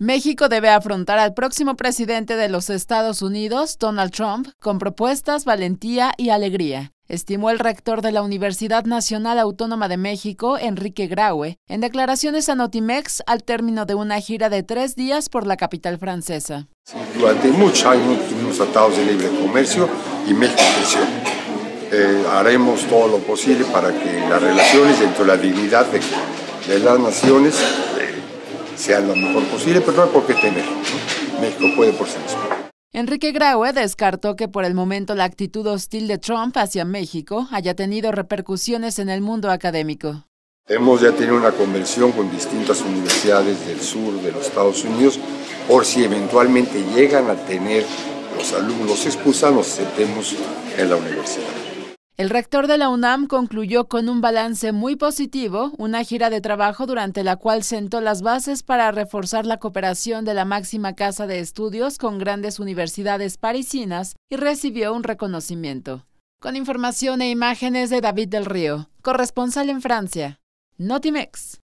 México debe afrontar al próximo presidente de los Estados Unidos, Donald Trump, con propuestas, valentía y alegría, estimó el rector de la Universidad Nacional Autónoma de México, Enrique Graue, en declaraciones a Notimex al término de una gira de 3 días por la capital francesa. Durante muchos años tuvimos tratados de libre comercio y México creció. Haremos todo lo posible para que las relaciones dentro de la dignidad de las naciones sean lo mejor posible, pero no hay por qué temer. México puede por sí mismo. Enrique Graue descartó que por el momento la actitud hostil de Trump hacia México haya tenido repercusiones en el mundo académico. Hemos ya tenido una convención con distintas universidades del sur de los Estados Unidos, por si eventualmente llegan a tener los alumnos expulsados, nos sentemos en la universidad. El rector de la UNAM concluyó con un balance muy positivo, una gira de trabajo durante la cual sentó las bases para reforzar la cooperación de la máxima casa de estudios con grandes universidades parisinas y recibió un reconocimiento. Con información e imágenes de David del Río, corresponsal en Francia, Notimex.